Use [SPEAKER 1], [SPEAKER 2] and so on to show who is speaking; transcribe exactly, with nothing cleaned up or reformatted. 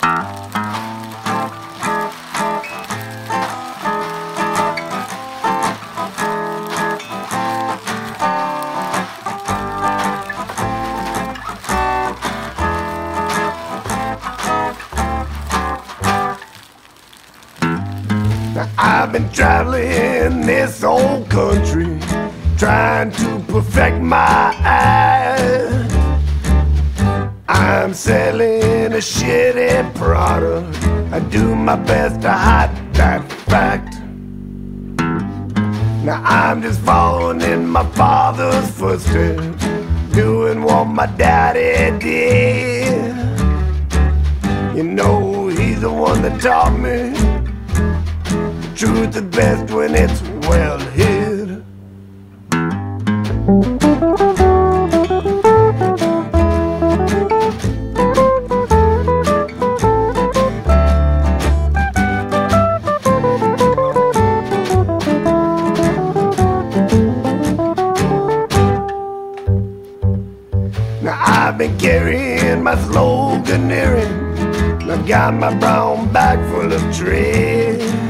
[SPEAKER 1] I've been traveling this old country, trying to perfect my eye. I'm selling a shitty product. I do my best to hide that fact. Now I'm just following in my father's footsteps, doing what my daddy did. You know, he's the one that taught me truth is best when it's well hid. Now I've been carrying my sloganeering. I've got my brown bag full of trees.